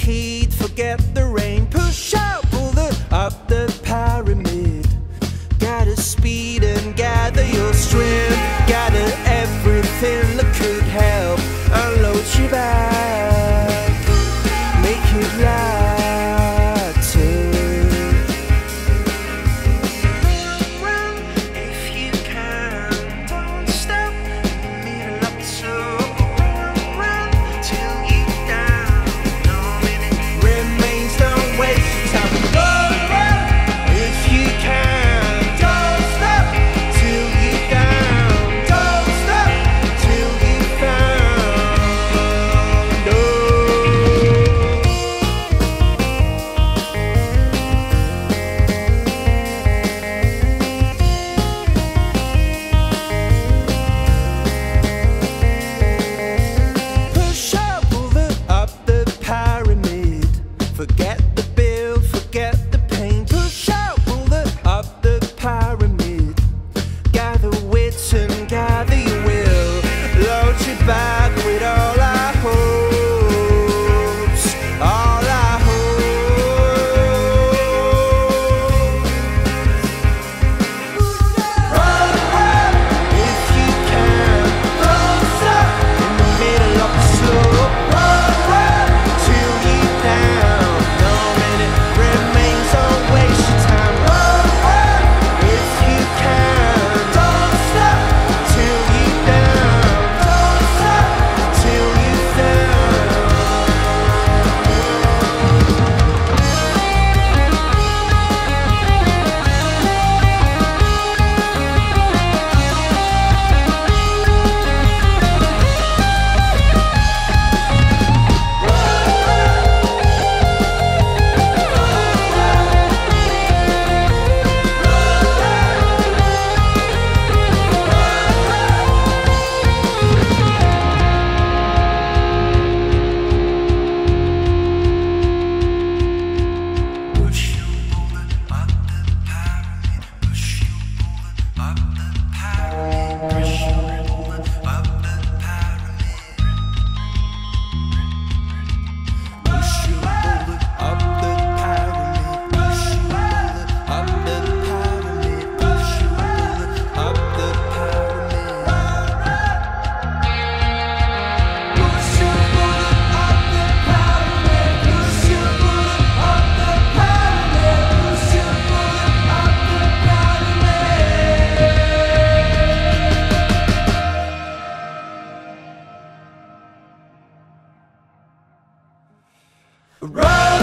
heat, forget the rain. Push out, pull it up the pyramid. Gather speed and gather your strength. Gather everything that could help. Unload your back, make it lighter. Run if you can, don't stop in the middle of the slope. Run till you're down. No minute remains, don't waste your time. Run if you can, don't stop till you're down. Don't stop till you're found. No. Push up, pull it up the pyramid. Forget the bill, forget the pain. Push out, pull it up the pyramid. Gather wits and gather your will. Load your back with all our hopes, all our hopes. Run, run if you can. Don't stop in the middle of the slope. Run, run till you're down. No minute remains, don't waste your time. Run, run if you can. Don't stop till you're down. Don't stop till you're down. Push your bullet up the pyramid. Push your bullet up the pyramid. Push your bullet up the pyramid. Push your bullet up the pyramid. Push your bullet up the pyramid. Push your bullet up the pyramid. Push your bullet up the pyramid. Push your bullet up the pyramid. Push your bullet up the pyramid. Run!